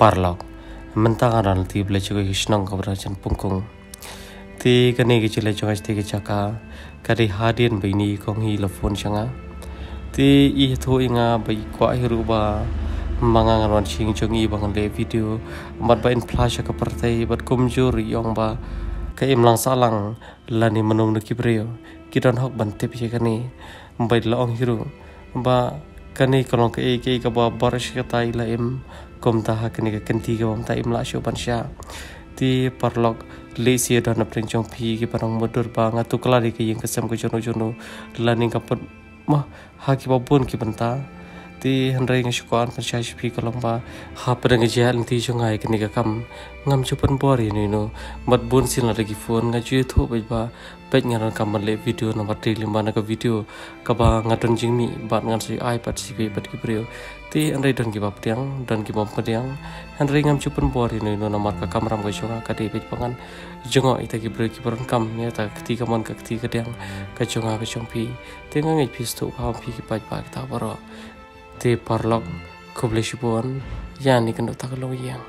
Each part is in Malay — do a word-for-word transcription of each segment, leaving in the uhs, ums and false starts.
parlok mentang aran ti bele chugo hisnong kabra chan pungkung ti kane ke chile chonga ti ke chaka kari hadin baini kong hi la phone changa ti i tho inga bai kwa hiru ba mangang ron ching chongi bang le video mat ba in flash ka partai bat kumjur yong ba ka imlang salang lani manung ki breo kidan hok ban te pi kani bai la ong hiru ba kani kolong ke ke ka ba barish ka tai la im kom ta ha kani ka kanti ka bam ta im la sho ban sha ti parlok le si dan na pring chong phi ki parang modur ba nga tu kala ki yeng kasam ko jono jono lani ka put ma ha ki ba bun ki banta ti handrai nga shukan pan sha phi kolong ba ha parang ja lang ti chong ai kani ka kam ngam chupan bori ni no mat bun sin la ki phone nga ju tho ba ba pet nga kam le video na mat ri limba na ka video ka ba nga ton jing mi bat ngan si ai pat si pe pat ki preo ti andai don ki ba ptiang don ki bom ptiang handrai ngam chupan bori ni no na mat ka kamram ko chonga ka de pet pangan jongo ita ki bre ki pron kam ne ta kti ka mon ka kti ka dang ka chonga ka chong pi te nga ngai pis tu pa pi ki pa pa ta baro te parlok koblish bon yani kan ta ka lo yang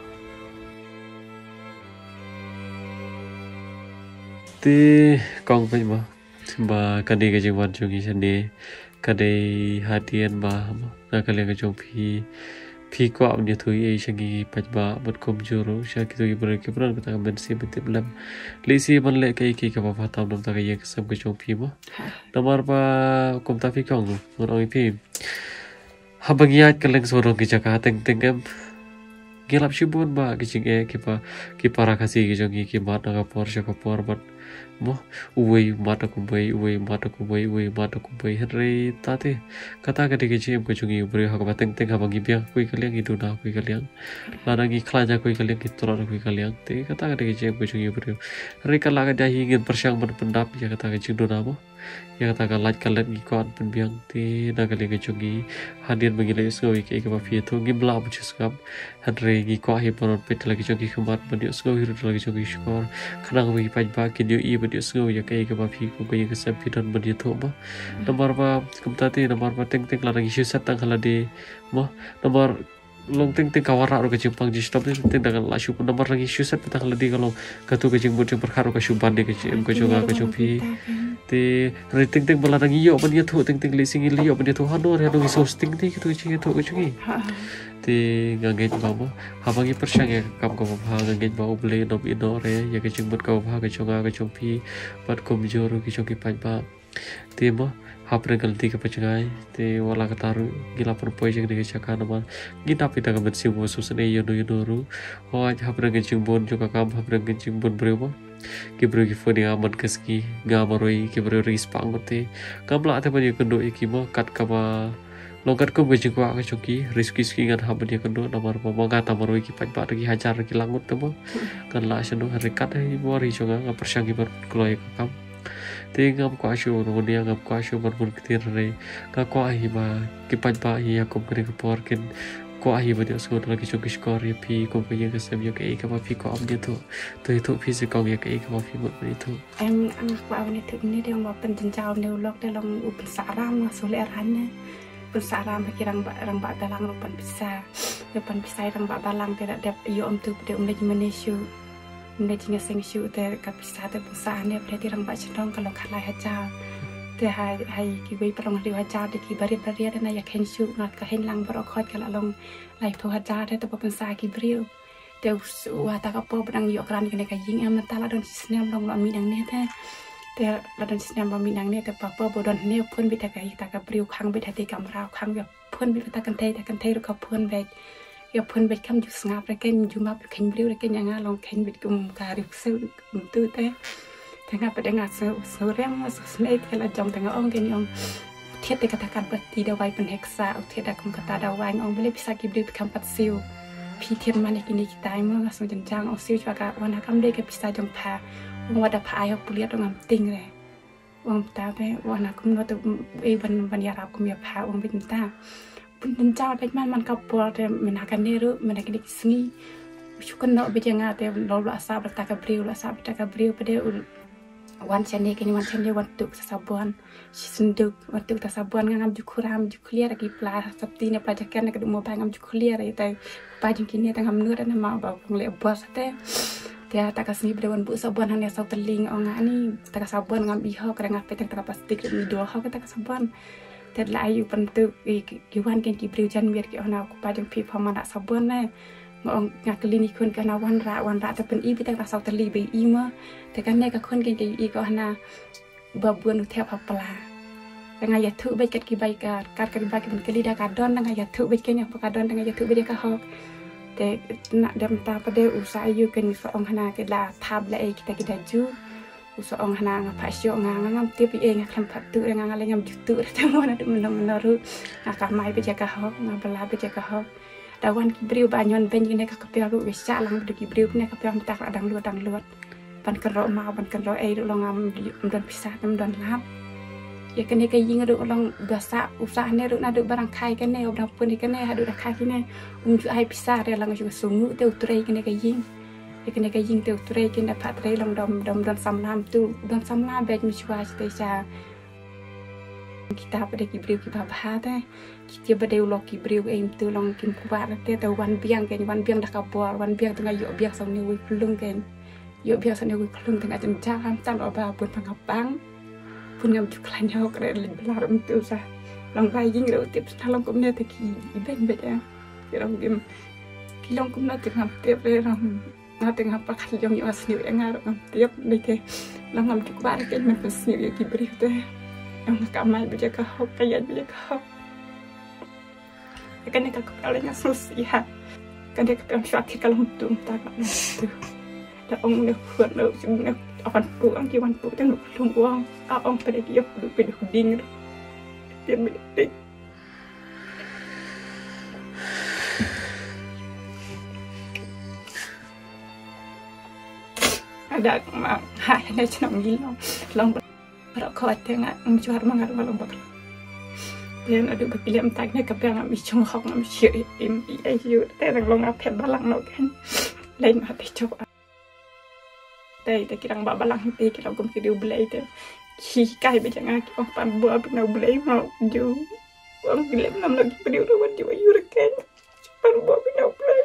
ti kong pe ma ba kadi ka jing wan chongi sande kadai hadian ba na kale ka chong phi phi ko am ni thui ei shangi pat ba bat kom joro sha ki thui bre ki pran ka ben se bet blam le si ban le kai ki ka ba fa tam dam ta ka ye ka sam ka chong phi ma namar ba kom ta phi kong no oi phi habagiat ka leng soro ki jaka teng teng em gelap shibun ba ki ching e ki pa ki para kasi ki jongi ki mat na ka por sha ka por bat mo uwe mata kumbai uwe mata kumbai uwe mata kumbai henry tate kata ka dike chem ko chungi bre ha ka teng teng ha bangi bia koi kaliang itu na koi kaliang lana gi khlaja koi kaliang ki tora koi kaliang te kata ka dike chem ko chungi bre re kala ka dahi ngin persyang ban pendap ya kata ka ching do na mo ya kata ka laj kalet gi kon pen biang te na ka dike chungi hadian bagi le sngoi ke ka ba fi thu gi bla bu chskam henry gi ko hi poron pet lagi chungi khamat ban yo sngoi ru lagi chungi skor khanang wi paj ba ki dio i dia sengau ya kai ka ba phi ko ka yang kasam phi don ban dia tho ba nomor ba kumta te nomor ba teng teng la rangi shu sat tang hala de mo nomor long teng teng kawara ro ka jimpang ji stop teng teng dang la shu nomor rangi shu sat tang hala de kalau ka tu ka jing bur jing perkara ka shu ban de ka jim ka joga ka phi te re teng teng bala rangi yo ban dia tho teng teng le singi li yo ban dia tho hanor ya dong so sting te ka tu jing tho ka jungi te ngangit ba mo habangi persyang ya kam ko ba ngangit ba uble no ino re ya ka jing bur ka ba ka chonga ka chong phi pat kom joro ki chong ki paj ba te mo hapre galti ka pachangai te wala ka taru gila por poi jing de chaka na ma gita pita ka ben simu so sene yo no yo no ru ho hapre ga jing bon jo ka kam hapre ga jing bon bre mo ki bre ki fodi aman kaski ga maroi ki bre ris pangote kamla ate ba yo kendo iki mo kat ka ba longkat ko bejing ko ka choki riski ski ngan haban ya kendo namar pa maga tamaroi ki paj ba ki hajar ki langut temo kan la seno rekat ai bori chonga nga persyang ki bar kloi ka kam te ngam ko ashu no dia ngam ko ashu bar bur kitir re ka ko ai ba ki paj ba ya ko kre ko por ken ko ai ba dia so lagi choki skor ya pi ko ko ya ka sem ya ka ka ba pi ko am dia to to itu pi se ko ya ka ka ba pi mo ni to em ăn qua bên thực ni dia ma pen jenjau ne lok de long upen saram so le arhane saram bagi rang rang bak dalang rupan bisa rupan bisa rang bak dalang tidak dap yo om tu de um de maneshu um de jinga seng shu te ka bisa te busa ne berarti rang bak cendong kalau khalai haja te hai hai ki bai prong ri haja de ki bari bari na ya ken shu ngat ka hen lang bar khot kala long lai tu haja te to pensa ki brio te wa ta ka po brang yo kran ki ne ka ying am ta la don snem long lo mi dang ne te te la don snem ba mi nang ne te pa po bodon ne phun bi ta ka ta ka briu khang bi ta te kam rao khang ya phun bi ta kan te ta kan te ro ka phun ve ya phun bi kam ju snap re ken ju ma bi ken briu re ken nga long ken bi kum ka ri se tu te te nga pa de nga so so rem so snake ke la jong te nga ong ken yong thiet te kata kan ti da wai pen heksa o thiet da kum kata da wai ong bele bisa ki briu kam pat siu pi thiet man ki ni ki tai mo so jan jang o siu chwa ka wana kam de ke bisa jong pha wa da pha ai puliat ngam ting re wong ta pe wana kum no to e ban ban ya rap kum ya pha wong bin ta pun jan pe man man ka por te men ha kan ne ru men ka dik sngi chu kan no be janga te lo la sa ta ka briu la sa ta ka briu pe de wan chane kini wan chane wan tuk sasabuan sinduk wan tuk sasabuan ngam jukuram jukulia lagi pla sabti ne pelajakan ke dumo ngam jukulia ai tai pa jung kini tangam nur dan ma ba pung le bos te dia tak kasni wan bu sabuan han ya sau teling ong ani tak sabuan ngam iho kra ngap te tak plastik mi do ho ke tak sabuan te la ayu pentuk ki wan ken ki briu jan mier ki ona ku pa jung pi phamana sabuan ne ngong ngakeli ni kun kana wan ra wan ra ta pen i bitang ta sau teli be i ma te kan ne ka kun ken ke i ko hana babuan u thep hapla nga ya thu be ket ki bai ka kar ka ba ki ben keli da ka don nga ya thu be ken ya ka don nga ya thu be ka hok te na dem ta pa de u sa yu ken so ong hana ke la thab la e kita kita ju u so ong hana nga pa syo nga ngam ti pi e nga kham phat tu nga nga le ngam ju tu ta mo na du men men ru nga ka mai be ka hok nga bala be ka hok wan kibriu banyon ben ini ka kapia lu bisa lang de kibriu ne kapia tak adang lu adang luat ban kero ma ban kero e lu ngam dan pisah tam dan lap ya kene ka ying ru long biasa usah ne ru na du barang khai kene obang pun kene hadu dak khai kene um ju ai pisah re lang ju sungu te utrei kene ka ying ya kene ka ying te utrei kene phat re long dom dom dan sam lam tu dan sam lam be mi chwa te cha kita pada kibriu kita bahata kita pada ulo kibriu em tu long kim kuat te te wan biang ken wan biang dak kabor wan biang tengah yo biang sang ni wi pelung ken yo biang sang ni wi pelung tengah jencang tan oba pun pangapang pun ngam ju klan yo kre belar em tu sa long bai jing ro tip talong kum ne te ki ben bet ya long kim ki long kum na tengah tip re long na tengah pa khal yong yo asni ngar ngam tip ni ke long ngam ju kuat ken men pesni yo kibriu te yang kamai bija ka hok kaya bija ka hok kan ka kapalnya sosial kan dia kapal syakir kalau tung tak tu da ong ne kuat no sing awan pu ang ki wan pu tang lung wang a ong pada dia pu pe ding dia milik ada ma ha ne chnom gilong long Para kau tengah menjual mangar malam bakal. Dan ada bagi lem tagnya kapal ngam icung hok ngam syir im iu terang long apel balang no kan. Lain hati coba. Tapi tak kirang bak balang hati kira kum kiri ubelai tu. Ki kai bejang aki oh pan buah bina ubelai mau ju. Wang lem nam lagi pada uruan jiwa yurkan. Pan buah bina ubelai.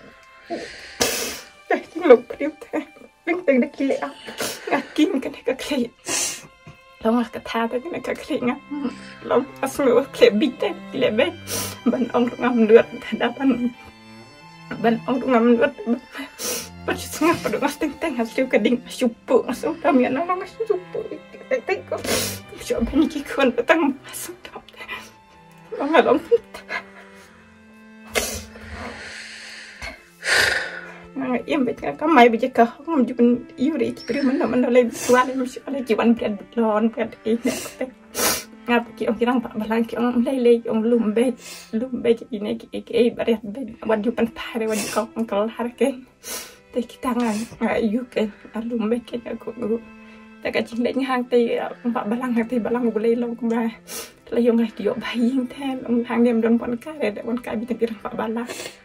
Dah tinggal pada tu. Bintang dah kile ah. Ngakin kan nak kile. Long lah kata tu kena kekeringan, long asal klebik tu klebik, ban ong ngam luat hadapan, ban ong ngam luat, pada setengah pada ngas teng teng hasil keding supu, masuk kami anak orang supu, teng teng kau, coba ni kikun petang masuk tak, long long. Yang betul kan mai bijak kah ngam jupan yuri kibri mana mana lain suara mesti ada jiwan berat belon berat ini ngap ki orang kirang pak balang ki orang lele orang lumbe lumbe ini ki ki berat berat wan jupan pare wan kau kau harke teh kita ngan ayu ke lumbe ke aku aku tak kacing dek hang teh pak balang hang teh balang boleh long kumba layong ngai diok baying ten orang hang dem don pon kare dek pon kai bitan kirang pak balang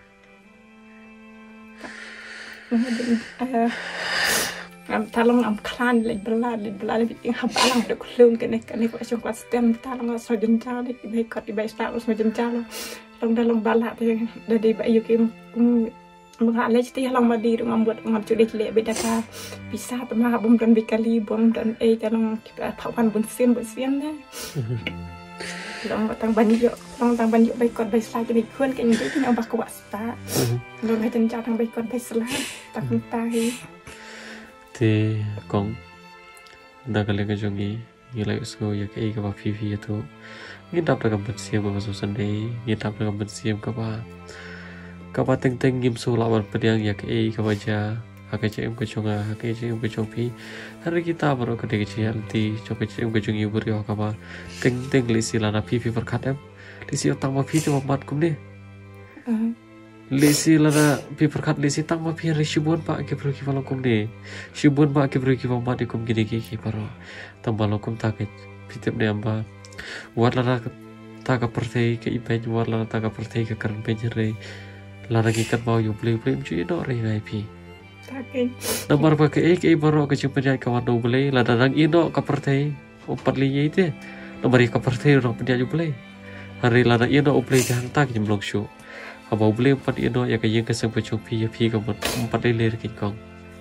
ngam talong ngam klan le bela le bela le biting hab alang de kulung kene kene ko asong klas tem talong so jencal le be ko di bay sta us jencal long dalong bala te de de bayu kim mga le ti long ma di ngam buat ngam chude le be daka bisa tama bum don bikali bum don e talong phawan bun sien bun sien ne long tang banyo long tang banyo bay ko bay sta ni khun ke ni ti ngam bak ko sta long ha jencal tang bay ko bay sla tak tai thì con đã cái lên cái chỗ nghĩ nghĩ lại số giờ cái cái bà phi phi itu nghĩ đáp là cầm bật xiêm của số sân đấy nghĩ đáp là cầm bật xiêm các bà các bà teng teng game số lawan pedang ya cái cái wajah cái chị em cái chỗ ngà cái chị em cái chỗ phi hari kita baru cái cái chị em thì cho cái chị em cái chỗ yêu beri các bà teng teng lisi lana phi phi berkat em lisi otang mà phi thì mat cũng đi lisi lana pi perkat lisi tang ma pi risibun pak ke pergi valakum de sibun pak ke pergi va mati kum gini ki ki paro tam valakum ta ke pitep de amba wat lana ta ka pertei ke ipen wat lana ta ka pertei ke karan penjere lana ki kat mau yu ple ple chu no re ngai pi Takin. Nomor ba ke ke baro ke jumpa kawan do boleh la dadang ino ka pertai empat linya itu. Nomor ka pertai ro pendia ju boleh. Hari la da ino boleh jang tak jim long show. Aba boleh empat ino ya ka yeng ka sang pachong pi ya pi ka empat lele kin kong.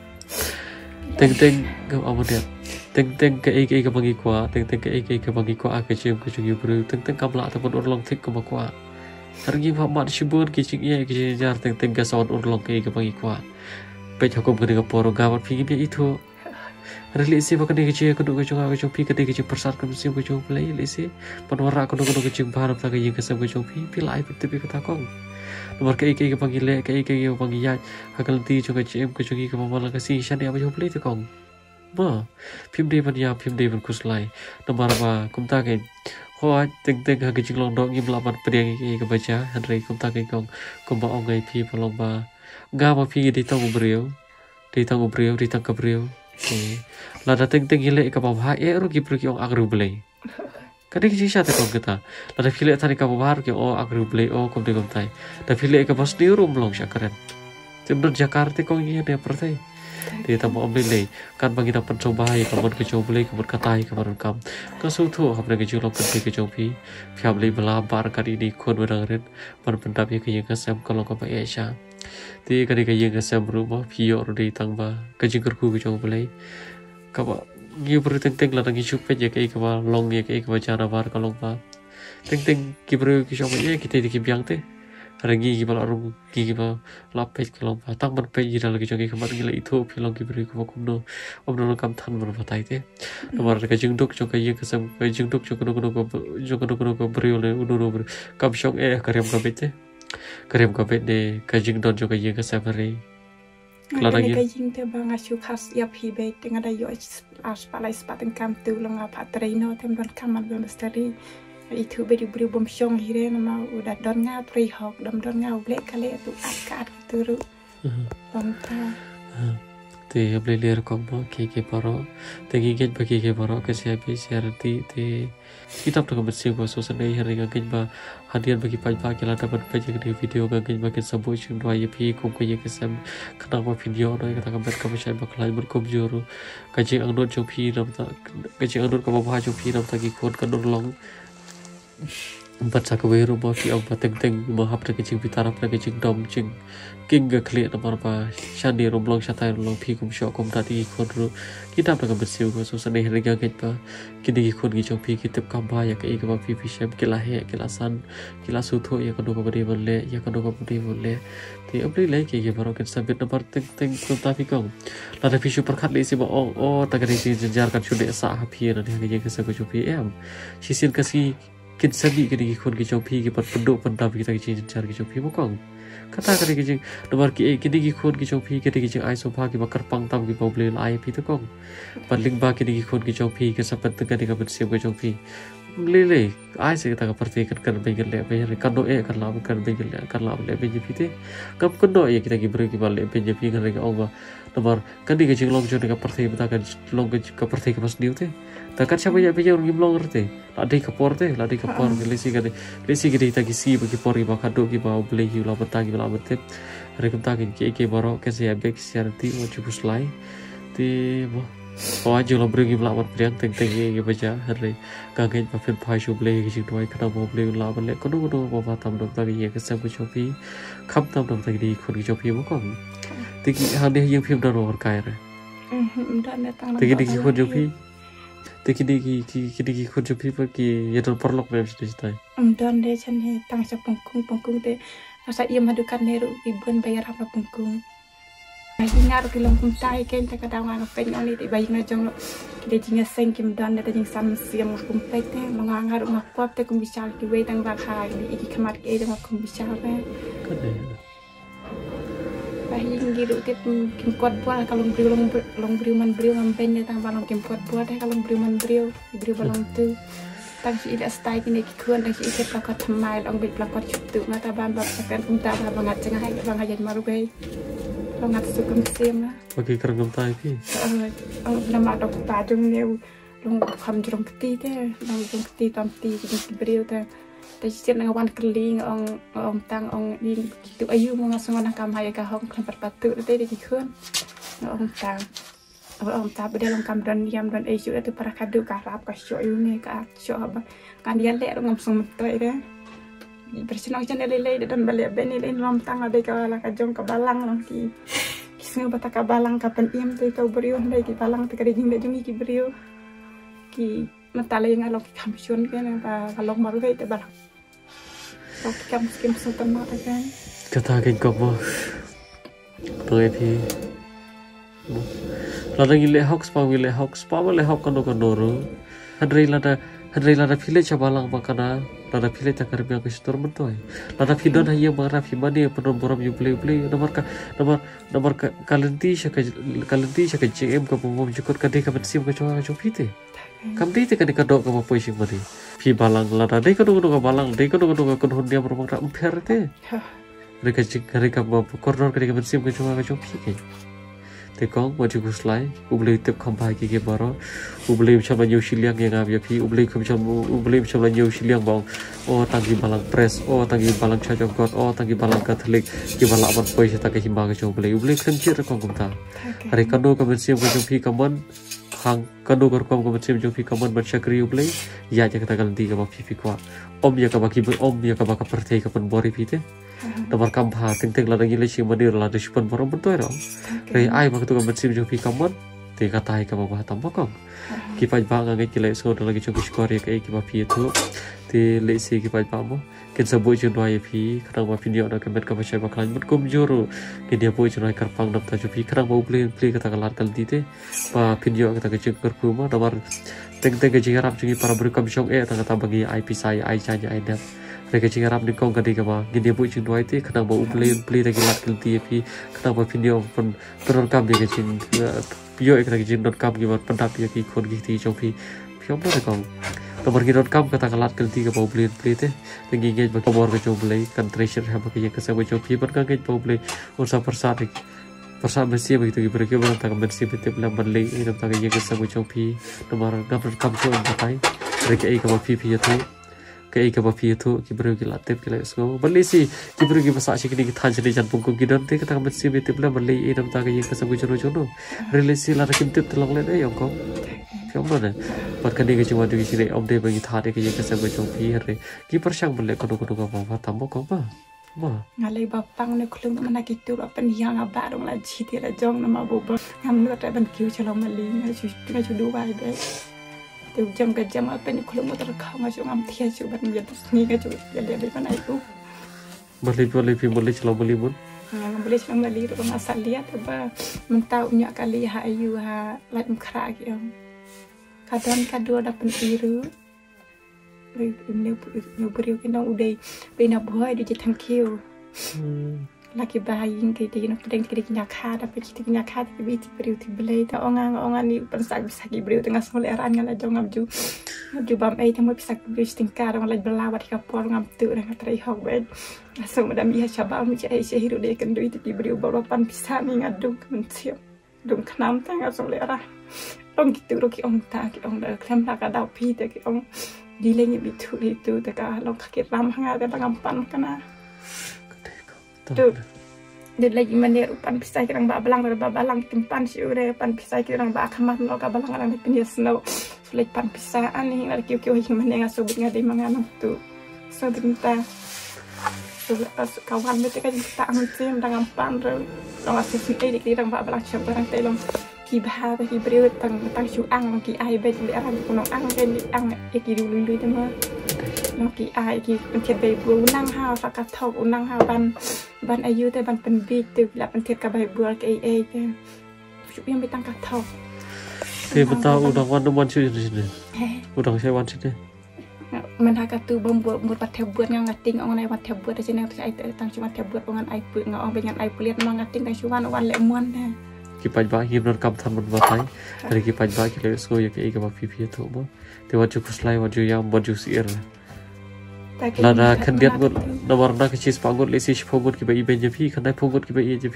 Teng teng ka amodia. Teng teng ke ke ka bangi kwa, teng teng ke ke ka bangi kwa ka jim ka chung yu bru, teng teng kamla ta pun urlong tik ka kwa. Hari ba mat shibur ki ching ye ki jar teng teng ka sawan urlong ke ka bangi kwa. Pej hukum kena kaporo gawat pergi dia itu. Relasi bahkan dia kecil kedua kecil kecil pi kedua kecil persat kan mesti kecil pelai relasi. Penwara kedua kedua kecil bahan apa lagi yang kesam kecil pi pilai betul pi kata kong. Nomor ke ke panggil le ke ke panggil ya. Hakal nanti juga kecil kecil ke malah kasih shan dia macam pelai tu kong. Ma, pim dia pun ya pim dia pun kuslai. Nomor apa kum tak kan. Hoa teng teng ha kecil long dong yang melawan pedang ke ke baca. Henry kum tak kan kong. Kum bawa ngai pi pelong ba. Gama pi di tong beriau, di tong beriau, di tong beriau. Lada teng teng ile ka babha e ro ki pro ki ong agru blei. Kadi ki sisa te kong kita. Lada file tani ka babha ki o agru blei o kom de kom tai. Da file ka bas ni rum long syakaren. Timber Jakarta kong ye de pertai. Di tamu om lei kan bagi dapat coba hai kawan ke coba lei kawan katai kawan kam. Ka su thu hab na ke julok kan ke coba pi. Phiam lei bala bar kan ini kon berangren. Pan pendap ye ke yang kasam kalau ka ba Asia. Ti kadi ka yang kasam rumah pio ro di tangba ka jingker ku ke coba lei. Ka ba ngi bru teng teng la ngi chupe je ke ka ba long ye ke ka ba jana bar ka long ba. Teng teng ki bru ki coba ye kita di ki biang te. Rangi gibal arung gibal lapet kalau batang berpej di dalam kejauhan kemar gila itu pilong gibri kumakum no om no kam tan berbatai te nomor kejung duk jong kaya kesam kejung duk jong kuno kuno jong kuno kuno ko beri oleh uno no ber kam syong eh karyam kabet te karyam kabet de kejung don jong kaya kesam hari Kelarang kejung te bang asyuk khas ya pibe tengah ada yo as palai sepaten kam tu lang apa traino tem don kamar don misteri itu beri beri bom syong hire nama udah don ngau pri hok dom don ngau blek kali itu akat turu lonta te able ler kombo ke ke paro te giget bagi ke paro ke siapi siarti te kitab to bersih ba so sanai hari gagen ba hadian bagi pajak kala dapat pajak di video gagen bagi sabu chung dua ye pi kom ke ye kesam kana ba video no kata kabar ka syai ba klai ber kom juru kaji angdot chung pi dam ta kaji angdot ka ba chung pi dam ta ki khon ka long empat sakwe rumah ki ông teng teng mà hấp ra cái chừng vitara ra cái chừng dom chừng kinh ga clear nomor ba shandi romlong shatai romlong pi kum sho kum tati khon ru kitab ra bersiu ko so sane herga get pa kini ki khon ki chong pi kitab kam ba ya kai ka ba pi pi shem kila he kila san kila su tho ya kono ko bari bolle ya kono ko bari bolle ti apri lai ki ke baro kan sabit nomor teng teng kum ta pi kong la da pi shu par khat le si ba o o ta ga ri jar kan shu de sa ha pi na ne ga sa ko chu pi em sisin kasi kin sabi kini kon ki chopi ki par penduk pendap kita ki jar ki chopi mokong kata kini ki nomor ki kini ki kon ki chopi kini ki ai sofa ki bakar pang tam ki poble ai pi to kong paling ba kini ki kon ki chopi ke sapat tengah di kabar siap ki chopi lele ai se kita ka parti kan kan bengel le be kan do e kan la kan bengel le kan la le be jipi te kam kan do e kita ki beri ki bal le be jipi kan re ong ba nomor kan di ki long jo ka parti beta kan long ka parti ka pas diu te takkan siapa ya punya orang giblong rete ladi kapor te ladi kapor lesi kade lesi kade kita kisi bagi pori bakado ki bau beli ki la betang ki la betep rekem takin ki ke baro ke sia bek siarti mo cubus lai ti mo o aju la bringi la mat priang teng teng ki baca hari kaget pa fen pai shu beli ki sing toy kana mo beli la bele kono kono mo ba tam dok tagi ye ke sam ko chopi kham tam dok tagi di khon ki chopi mo kom ti ki hande yang phim da ro kai re ti ki ki khon chopi te kini ki ki kini ki khon chopi pa ki yedol porlok me sdi stai don de chan he tang sa pengkung pengkung te asa ia madukan neru ibun bayar apa pengkung bayi ngar ki long kum tai ken te kadang ngar pen oni te bayi na jong de jinga seng kim don de jing sam siam kum pe te long ngar ma pop te kum bisal ki we tang ba khai ni iki khamat ke de ma kum bisal pe kade bayi ngiru te kim kuat buat kalau beri long long beri man beri man pen tang ba long kim kuat buat kalau beri man beri beri balong tu tang si ida stai kini ki khon tang si iket ka thamai long bit la pat chup tu ma ta ban ba pen kum ta ba bangat jeng hai bang hajan maru be long ngat sukum sim na bagi kerengam tai pi ang nama dok ta jung neu long kham jong peti te long jong peti tam ti ki beri te แต่เช่นในวันกลีงององตังองดินตัวอายุมึงสมนักกรรมหายกับห้องคลำปัดปัดตุได้ได้กี่คืนองตังองตาไปได้ลงกำดันยามดันเอชุดitu para kadu karap kasihอยู่เนี่ยก็ช่วยแบบการเรียนเละงมสมตัวเองBersenang jangan lelai dan balik beni lain lam tang ada kala kajong ke balang lang ki kisnga bata ka balang kapan iam tu kau beriu dai ki balang tu kading dai jungi ki beriu ki matala yang alok kamsion kan ba kalong maru dai te balang ok kam skim sultan mata kan kata kan kau mo tu epi lada ngile hok spa ngile hok spa le hok kono kono ru hadrei lada hadrei lada phile chabalang makana lada phile takar biang kestor mentoi lada phidon hanya mara phimani penon boram yu play play nomor ka nomor nomor ka kalenti shaka kalenti shaka jm ka pom jukot ka de ka sim ka choa ka phite kam de te ka de ka do ka mo poi sing mari phi balang lada de ka do ka balang de ka do ka do ka kon dia bermang ra umpher te reka jik reka ba kornor ka de ka sim ka choa ka choa phike te kong mo ju slai ublei tep khambai ki ke baro ublei cham la nyu shiliang yang ab ya phi ublei kham cham ublei cham la nyu shiliang bong o tangi balang press o tangi balang cha jong got o tangi balang catholic ki bala ban poi sa ta ke himba ke ublei ublei khan chi ra kong kum ta are kando ka ben sim ko jong phi kamon khang kando kor kom ko ben sim jong phi kamon ban shakri ublei ya ja kata ganti ka ba phi phi kwa om ya ka ba ki om ya ka ba ka perthei ka pan bori phi te nomor kampha ting ting la ngi le chi manir la de shpon borom bentoi ro re ai ba tu ka ben sim jong phi kamon te ka tai ka ba ba tam ba kong ki pa ba ngai ki le so da lagi chu ki skor ya kai ki ba phi thu te le si ki pa ba mo ken sa boi chu noi phi khang ba phi dio da ka met ka ba chai ba khlan mut kum juru ki dia boi chu noi kar pang dam ta chu phi khang ba uble ple ka ta ka lat kal di te pa phi dio ka ta ka chu kar pu mo nomor ting ting ka ji harap chu para beri kam chong e ta ka ta ba gi ai pi sai ai cha nya ai da mereka jika rap di kong kadi kama gini bu cing dua itu kadang bau beli beli lagi lat kelti api kadang bau video pun penon kam dia kecing pio ek lagi jing not kam gimana pendap dia ki kon giti jong pi pio mana kong nomor gini not kam kata kalat kelti ke bau beli beli teh lagi gej bau bor ke jong beli kan treasure apa ke yang kesal jong pi ber kan gej bau beli ursa persat persat bersih begitu gitu kira kira tentang bersih betul belam beli ini tentang yang kesal jong pi nomor gambar kam jong batai mereka ik kamu pi pi itu kai ka ba phi thu ki bru ki la tep ki la so bali si ki bru ki basa chi ki than chali jan pung ki don te ka ta met si be tep la bali e dam ta ka ye ka sa bu chono chono rele si la kim tep tlong le de yong ko fyom no ne par ka ni ki chwa du ki si le om de ba ki tha de ki ye ka sa bu chong phi re ki par sang bale ko ko ko ba tam ko ba ba ngalai ba pang ne klung mana ki tu ba pen yang aba dong la chi ti la jong na ma bu ba ngam nu ta ban kiu chalong ma li nga chu nga chu du ba de Tuh jam ke jam apa ni kalau motor kau nggak cuma tiga coba ni jatuh ni kan coba jadi apa mana itu beli beli pi beli celah beli pun beli celah beli itu kan asal lihat apa mentau nyak kali ha ayu ha light mukra gitu kadang kadang dapat biru ini ini beriu kita udah bina buah di jatang kiu laki bayi kayak dia nak pedang kita kena kah tapi kita kena kah tapi biti beriu ti belai tak orang orang ni pensak bisa ki beriu tengah semula eran kan aja ngabju ngabju bam ai temu bisa beriu stingkar orang lagi belawat di kapal ngam tu dengan terai hok bed asal madam ia coba macam ai sehiru dia kan duit ti beriu balapan bisa ni ngadu kemencium dum kenam tengah semula eran orang gitu orang orang tak orang dah klem tak ada pi tak orang dilenya bitu itu tak orang kaki ram hangat tak ngampan kena tu dia lagi mana upan pisai kirang ba balang ba balang timpan si ure pan pisai kirang ba kamat no ka balang arang pinya snow sulit pan pisai ani ngar kiu kiu hing mana nga sobut ngade manganam tu so dinta so kawan mete ka dinta ang tim dangang pan ro long asif ni dik kirang ba balang cham barang telong ki ba ta ki breu tang tang chu ang ki ai be di arang ku nong ang ken ang e ki lu lu de ma no ki ai kiเป็นเทียนใบบัวนั่งห้าวสักกะทอกนั่งห้าวบันบันอายุแต่บันเป็นบีตึกละเป็นเทียนกับใบบัวกับเอเอแกชุบยังไปตั้งกะทอกที่เป็นตาอุดงวันนุวันชื่อนี่อุดงใช้วันชื่อนี่มันหากตูบมบัวบัวปัดเทบบัวงานติ้งเอาในวัดเทบบัวแต่เช่นนั้นไอตั้งชื่อวันเทบบัวงานไอปืนเอาไปงานไอเปลี่ยนมางานติ้งตั้งชื่อวันวันเละม้วนนะ ki paj ba hi non kam than mon ba thai ari ki paj ba ki le so ya ki ka ba phi phi tho mo te wa chu kuslai wa ju yang bo ju sier lada khandiat gut nomor na ki chis pangut le si phogut ki ba i ben je phi khanai phogut ki ba i je phi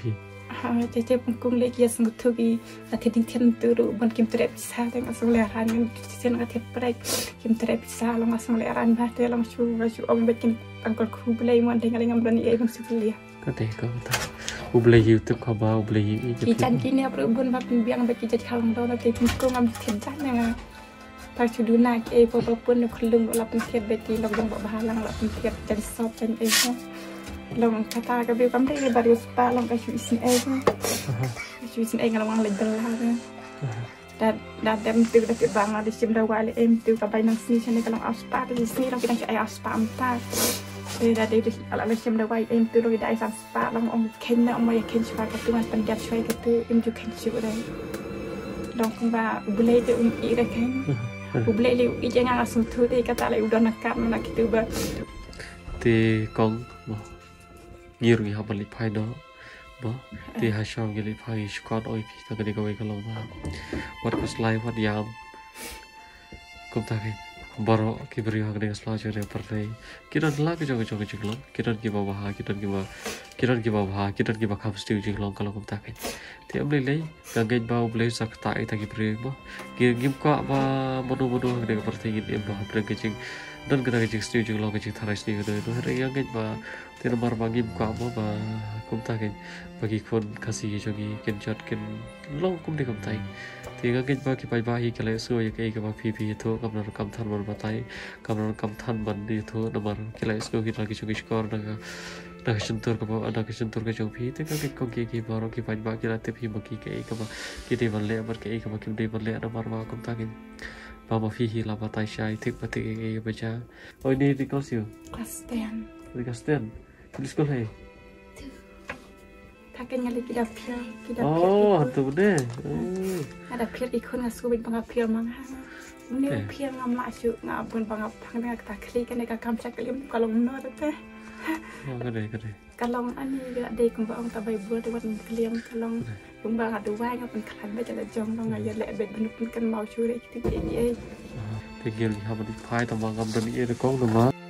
Jadi dia pengkung lagi ya sungguh tu ki nanti dintian turu bukan kim terap bisa dengan seleran yang dintian nanti break kim terap bisa long asal seleran bah dia long cu cu om bikin angkor ku belai mon dengan dengan berani ai bang sebelia. Kata kau kata. Ublay YouTube kau bawa ublay ini. Kican kini apa ubun bap biang bagi jadi halang dona nanti pengkung am tinjan yang tak cuduna ki ai papa pun nak kelung lap tiap beti long yang bawa halang lap tiap jadi sop jadi ai long kata ke biu kam dei baru spa long ka chuisin ai chuisin ai ngalong le dal ha dan dan dem tu da bang ada sim da wale em tu ka bai nang sini sini kalong aspa di sini long kita ai aspa amta eh da de ala le sim da wai em tu long da ai sam spa long om ken na om ya ken spa ka tu mas pendiat shwai ka tu em tu ken chu dai long ba bule de um i da ken bule le i jangan asum tu de kata le udah nakam nak itu ba ti kong nhiều người học lịch phai đó đó thì hai sau cái lịch phai squat oi phi ta cái cái cái lâu mà what was life what yam cũng ta cái baro cái beri học cái slide cho report này kita lah cái jogo jogo jogo kita cái bảo ha kita cái bảo kita cái bảo ha kita cái bảo khám still jogo long kalau cũng ta cái thì ông lấy lấy cái cái bảo lấy sắc tại ta cái beri mà cái game qua mà bodoh bodoh cái cái pertanyaan em bảo beri cái ching dan kita cái still jogo long cái ching tharai still cái đó hari yang cái mà thì nomor bagi buka apa bah kum ta cái bagi kon kasih jogi ken chat ken long kum de kum tai thì cái ba cái bài bài cái lẽ xưa cái cái ba phi phi thôi cầm nó cầm thân mình batai cầm nó cầm thân mình đi thôi nomor cái lẽ xưa kita cái jogi score naga naga sentur cái ba naga sentur cái jogi phi thì cái con cái cái baru cái bài bài cái là tiếp phi bagi cái cái ba cái đi vấn lẽ bagi cái cái ba kim đi vấn lẽ nomor ba kum ta cái ba ma phi hi là batai sai thích batai cái baca oi ni di kau siu kelas ten di Kasten di sekolah hai tak kena lagi dah pil kita oh tu deh ada pil ikut ngasu bin pangap pil mang ni pil ngam la chu ngam pun pangap phang dengan kita klik kan dekat kamsak kelim kalau menor teh oh cái này cái này kalau ani ga dei kum bang ta bai buat wat kelim kalau kum bang ada wai ngam pun klan ba jala jong long ya le bet benuk pun kan mau chu rek ti ai thì kia thì học đi phai tầm bằng ngầm đơn ý được con được mà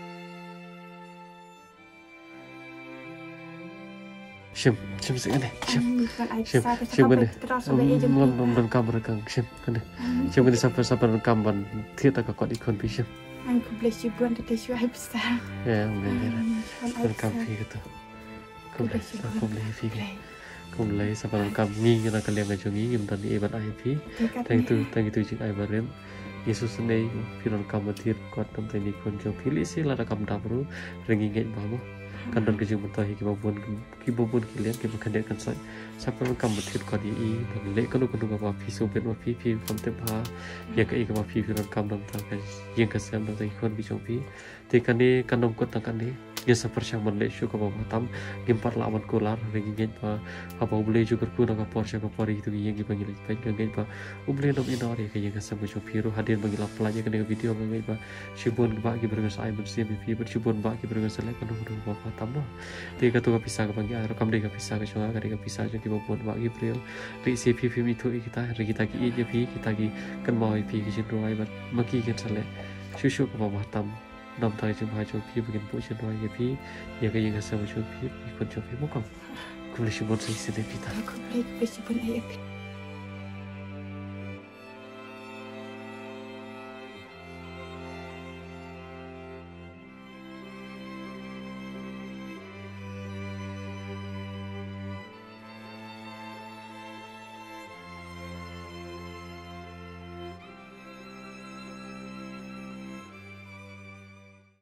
sim sim sih này sim sim sim cái này ngầm ngầm đơn cam rồi càng sim cái này sim cái này sampai sampai đơn cam bằng thiết là các con đi con pi sim anh cũng lấy chữ buồn để chữ hay bisa ya mungkin đơn cam phi cái tu không lấy không lấy phi cái không lấy sampai đơn cam nghi như là cái liền cái chỗ nghi ngầm đơn ý bằng ai phi thành tu thành tu chừng ai bằng rem Yesus này firman kamu tiap kuat dalam teknik kunjung pilih sih lara kamu dapur ringi ngait bamu kan dan kejung mentahi kibabun kibabun kilian kibakan dia kan saya sampai kamu tiap kuat ini dan lek kanu kanu apa pisu ben apa pipi kamu tempa ya ke apa pipi firman kamu dalam tangkai yang kesian dalam teknik kun bijong pi tekan ni kan dom kuat tangkan ni ya seperti yang menlek syuk apa tam gimpar lawan kular ringi ngait ba apa boleh juga pun nak porsi apa pori itu yang dipanggil baik ngait ba boleh dom inori ke yang kesam bijong piru hadir bagi lapalanya ke video ngait ba syubun ba ki berngas ai bersih pipi bersyubun ba ki berngas selek kanu kanu apa tam no te ka tu ka pisah ka bagi ar kam de ka pisah ka chunga ka de ka pisah jo ki bopon ba ki priyo ri si pipi mi tu kita ri kita ki ye pi kita ki kan mau pi ki chin roi ba maki kan selek syu syu ka ba tam nam tai chung hai chung pi begin pu chin roi ye pi ye ka ye ka sa chung pi ki kon chung pi mo kam kum le syubun sai se de pita aku beli besi pun ayah